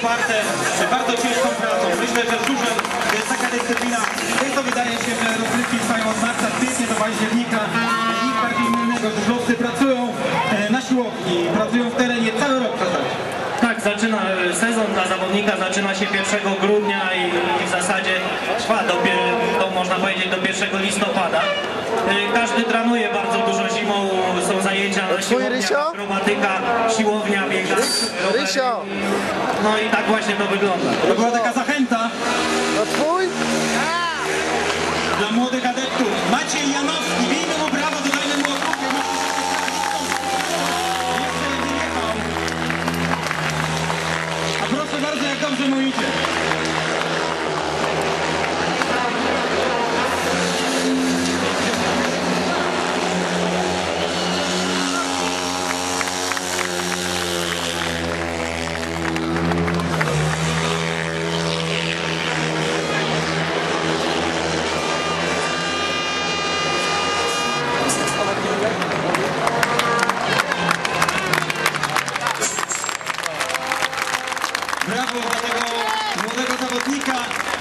poparte bardzo ciężką pracą. Myślę, że sztuczem to jest taka dyscyplina, to wydaje się, że rozgrywki trwają od marca, kwietnia do października. Nic bardziej mylnego, że chłopcy pracują na siłowni, pracują w terenie cały rok w zasadzie. Tak, sezon dla zawodnika zaczyna się 1 grudnia i w zasadzie trwa można powiedzieć do 1 listopada. Każdy trenuje bardzo dużo zimą, są zajęcia na siłowniach, akrobatyka, siłownia, bieganie, rowery. No i tak właśnie to wygląda. To była taka zachęta No twój? dla młodych adeptów. Maciej Janowski, bijmy mu brawo, dodajmy mu okrutkę. Jeszcze nie wyjechał. A proszę bardzo, jak dobrze mu idzie. Brawo dla tego młodego zawodnika.